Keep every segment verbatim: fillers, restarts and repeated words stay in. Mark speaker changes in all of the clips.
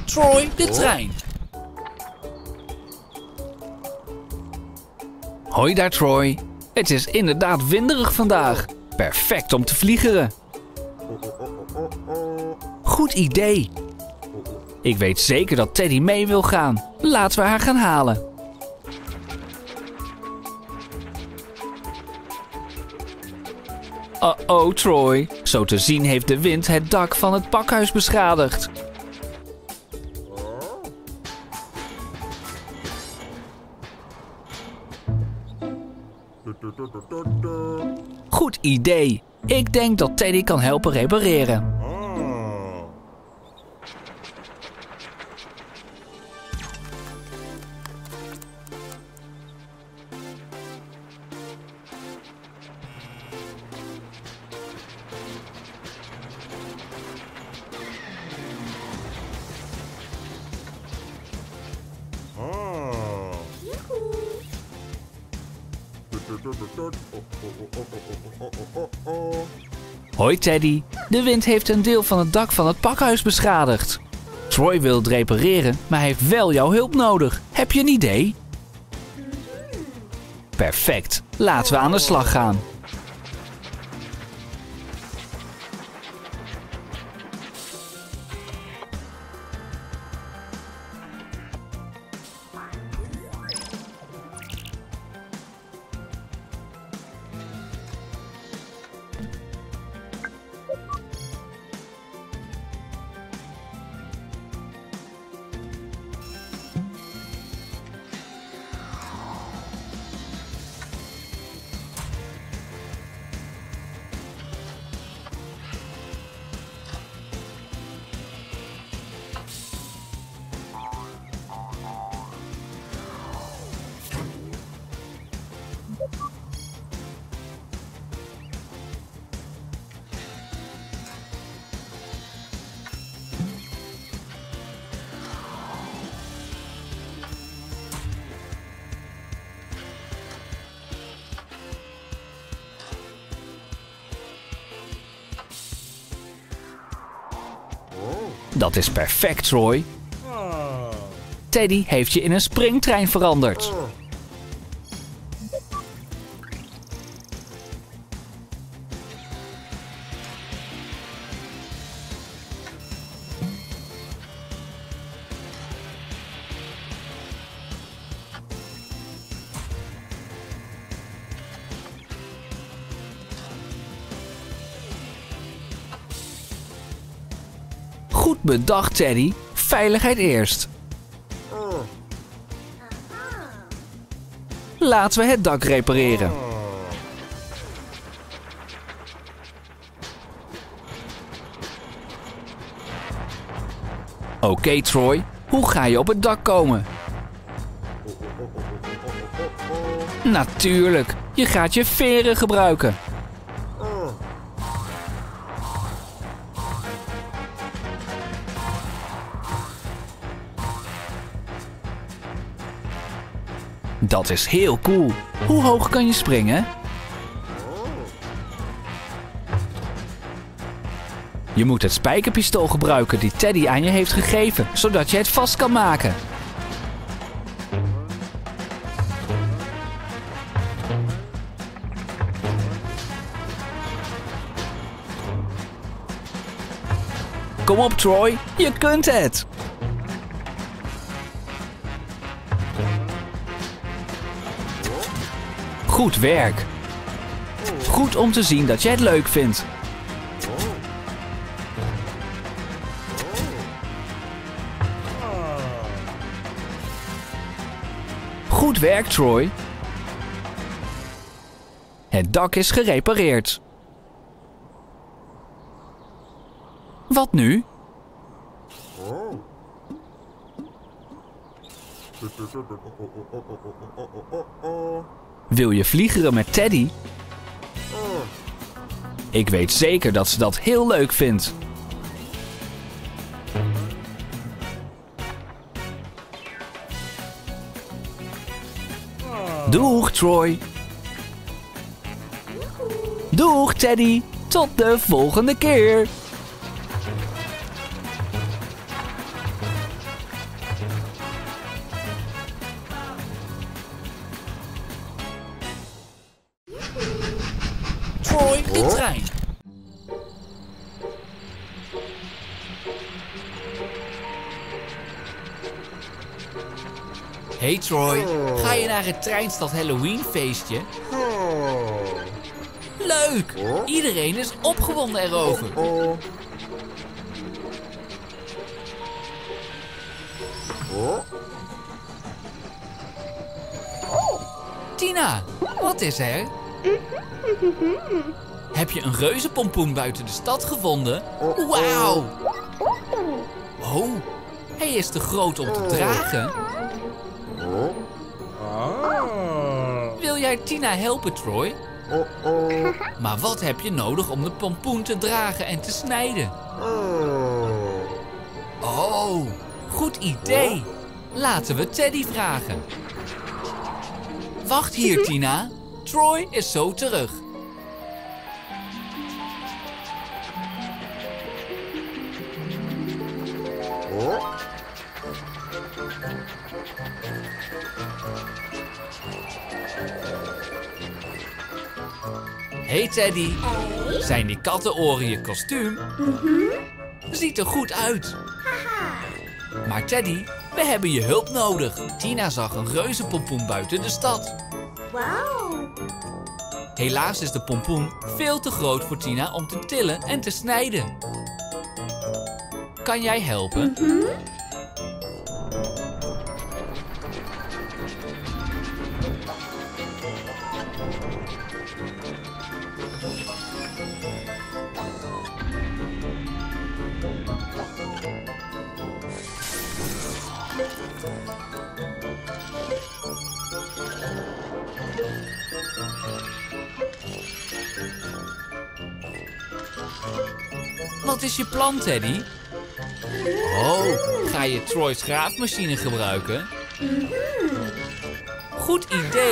Speaker 1: Troy, de trein. Hoi daar, Troy. Het is inderdaad winderig vandaag. Perfect om te vliegeren. Goed idee. Ik weet zeker dat Teddy mee wil gaan. Laten we haar gaan halen. Uh-oh, Troy. Zo te zien heeft de wind het dak van het pakhuis beschadigd. Goed idee. Ik denk dat Teddy kan helpen repareren. Hoi Teddy, de wind heeft een deel van het dak van het pakhuis beschadigd. Troy wil het repareren, maar hij heeft wel jouw hulp nodig. Heb je een idee? Perfect, laten we aan de slag gaan. Dat is perfect, Troy. Teddy heeft je in een springtrein veranderd. Goed bedacht, Teddy. Veiligheid eerst. Laten we het dak repareren. Oké, okay, Troy. Hoe ga je op het dak komen? Natuurlijk. Je gaat je veren gebruiken. Dat is heel cool. Hoe hoog kan je springen? Je moet het spijkerpistool gebruiken die Teddy aan je heeft gegeven, zodat je het vast kan maken. Kom op, Troy. Je kunt het. Goed werk. Goed om te zien dat je het leuk vindt. Goed werk, Troy. Het dak is gerepareerd. Wat nu? Wil je vliegeren met Teddy? Ik weet zeker dat ze dat heel leuk vindt. Doeg, Troy. Doeg, Teddy. Tot de volgende keer. de trein. Hey Troy, ga je naar het Treinstad Halloween feestje? Leuk! Iedereen is opgewonden erover. Tina, wat is er? Heb je een reuzenpompoen buiten de stad gevonden? Wauw! Oh, hij is te groot om te dragen. Wil jij Tina helpen, Troy? Maar wat heb je nodig om de pompoen te dragen en te snijden? Oh, goed idee. Laten we Teddy vragen. Wacht hier, Tina. Troy is zo terug. Hey Teddy,
Speaker 2: Hey.
Speaker 1: Zijn die kattenoren je kostuum?
Speaker 2: Mm-hmm.
Speaker 1: Ziet er goed uit. Maar Teddy, we hebben je hulp nodig. Tina zag een reuzenpompoen buiten de stad.
Speaker 2: Wauw.
Speaker 1: Helaas is de pompoen veel te groot voor Tina om te tillen en te snijden. Kan jij helpen?
Speaker 2: Mm-hmm.
Speaker 1: Wat is je plan, Teddy? Oh, ga je Troy's graafmachine gebruiken? Goed idee.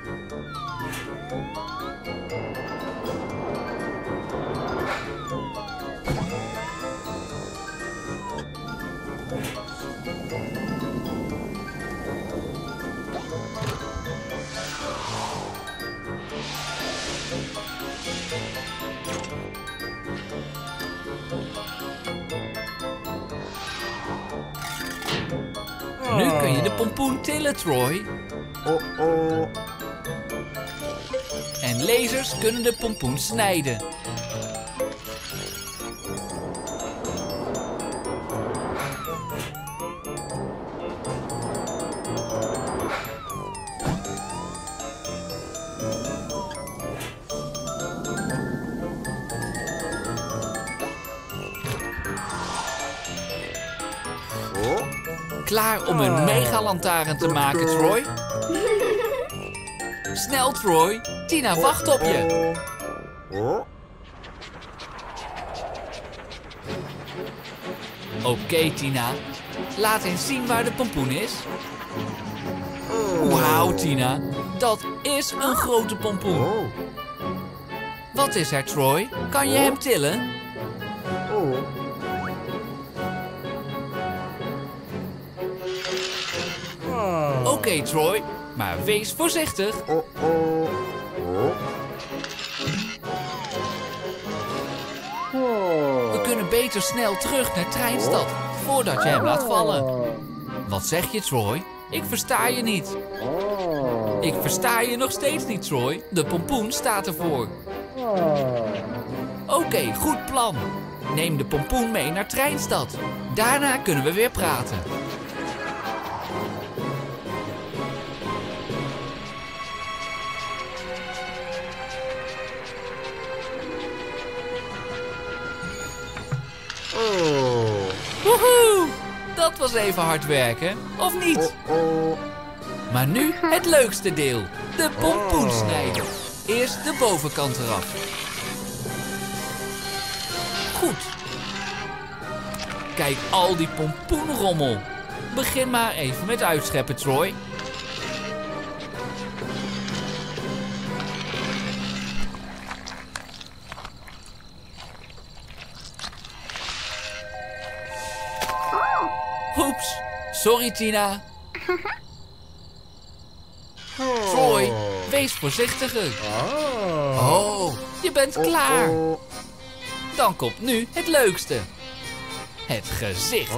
Speaker 1: Nu kun je de pompoen tillen, Troy.
Speaker 3: Oh-oh.
Speaker 1: En lasers kunnen de pompoen snijden. Klaar om een megalantaarn te maken, Troy? Snel, Troy. Tina wacht op je. Oké, okay, Tina. Laat eens zien waar de pompoen is. Wauw, Tina. Dat is een grote pompoen. Wat is er, Troy? Kan je hem tillen? Oké, okay, Troy. Maar wees voorzichtig. We kunnen beter snel terug naar Treinstad, voordat je hem laat vallen. Wat zeg je, Troy? Ik versta je niet. Ik versta je nog steeds niet, Troy. De pompoen staat ervoor. Oké, okay, goed plan. Neem de pompoen mee naar Treinstad. Daarna kunnen we weer praten. Woehoe! Dat was even hard werken, of niet? Maar nu het leukste deel. De pompoen snijden. Eerst de bovenkant eraf. Goed. Kijk al die pompoenrommel. Begin maar even met uitscheppen, Troy. Oeps, sorry Tina. Troy, wees voorzichtiger. Oh, je bent klaar. Dan komt nu het leukste. Het gezicht.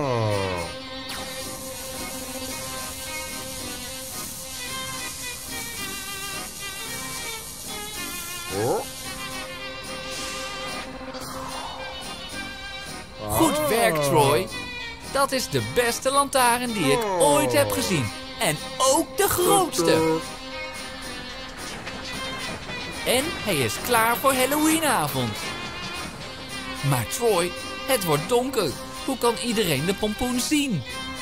Speaker 1: Goed werk, Troy. Dat is de beste lantaarn die ik ooit heb gezien. En ook de grootste. En hij is klaar voor Halloweenavond. Maar Troy, het wordt donker. Hoe kan iedereen de pompoen zien?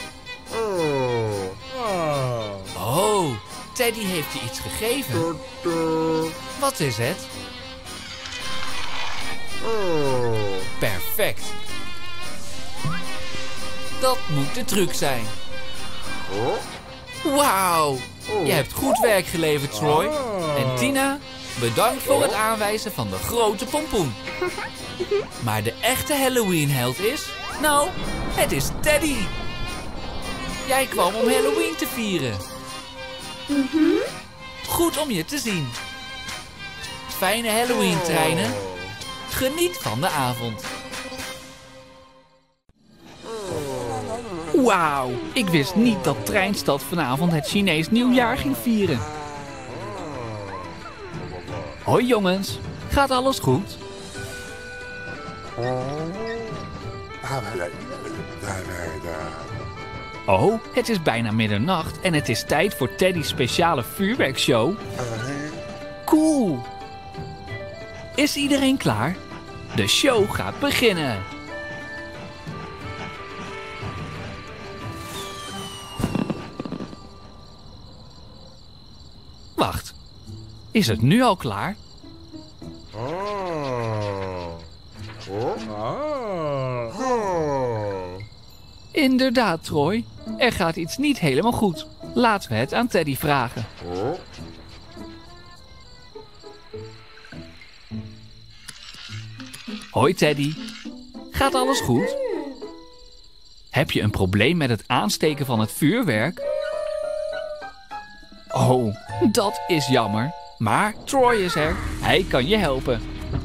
Speaker 1: Oh, Teddy heeft je iets gegeven. Wat is het? Perfect. Dat moet de truc zijn. Wauw, je hebt goed werk geleverd, Troy. En Tina, bedankt voor het aanwijzen van de grote pompoen. Maar de echte Halloween-held is... Nou, het is Teddy. Jij kwam om Halloween te vieren. Goed om je te zien. Fijne Halloween-treinen. Geniet van de avond. Wauw, ik wist niet dat Treinstad vanavond het Chinees nieuwjaar ging vieren. Hoi jongens, gaat alles goed? Oh, het is bijna middernacht en het is tijd voor Teddy's speciale vuurwerkshow. Cool! Is iedereen klaar? De show gaat beginnen! Wacht, is het nu al klaar? Inderdaad, Troy. Er gaat iets niet helemaal goed. Laten we het aan Teddy vragen. Hoi Teddy. Gaat alles goed? Heb je een probleem met het aansteken van het vuurwerk? Oh, dat is jammer. Maar Troy is er. Hij kan je helpen.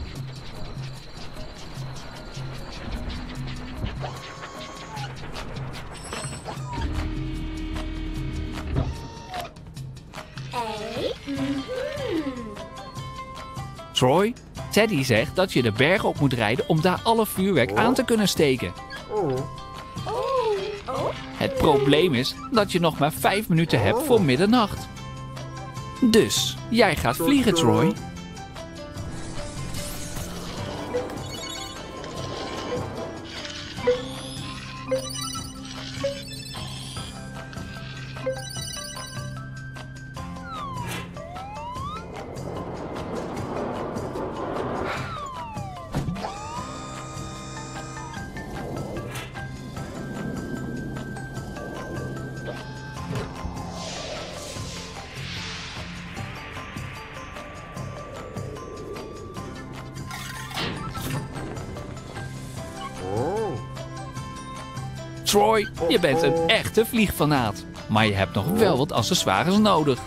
Speaker 1: Troy, Teddy zegt dat je de berg op moet rijden om daar alle vuurwerk aan te kunnen steken. Het probleem is dat je nog maar vijf minuten hebt voor middernacht. Dus, jij gaat vliegen, Troy. Troy, je bent een echte vliegfanaat. Maar je hebt nog wel wat accessoires nodig.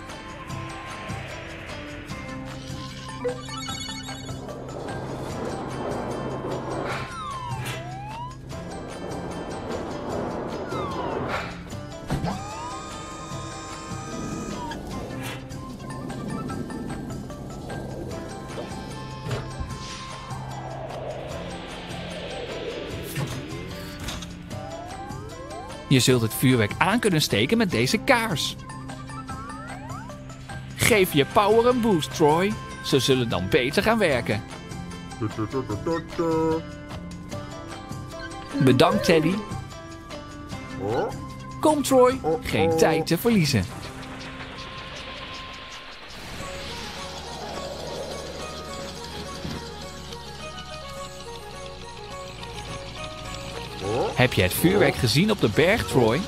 Speaker 1: Je zult het vuurwerk aan kunnen steken met deze kaars. Geef je power een boost, Troy. Ze zullen dan beter gaan werken. Bedankt, Teddy. Kom, Troy. Geen tijd te verliezen. Heb je het vuurwerk gezien op de berg, Troy?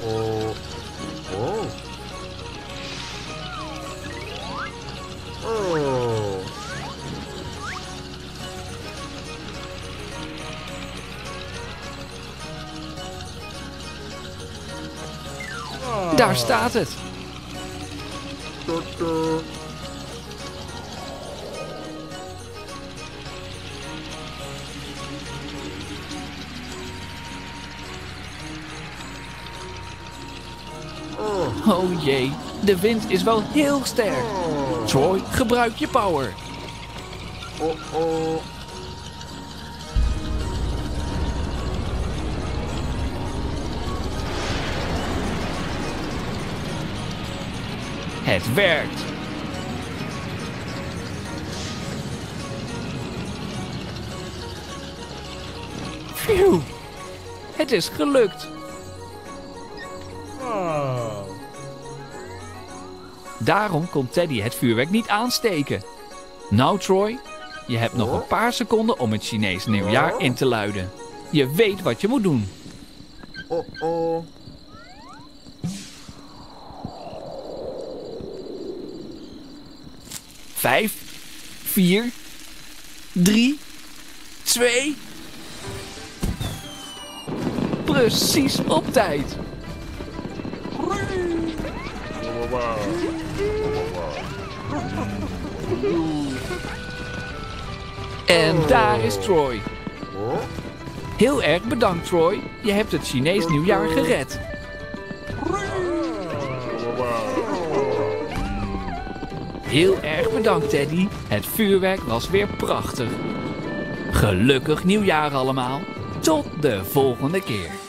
Speaker 1: Daar staat het. Oh jee, de wind is wel heel sterk. Troy, gebruik je power.
Speaker 3: Oh oh.
Speaker 1: Het werkt. Phew, het is gelukt. Daarom kon Teddy het vuurwerk niet aansteken. Nou Troy, je hebt nog een paar seconden om het Chinees nieuwjaar in te luiden. Je weet wat je moet doen.
Speaker 3: Oh oh.
Speaker 1: Vijf, vier, drie, twee. Precies op tijd. En daar is Troy. Heel erg bedankt Troy, je hebt het Chinees nieuwjaar gered. Heel erg bedankt Teddy, het vuurwerk was weer prachtig. Gelukkig nieuwjaar allemaal, tot de volgende keer.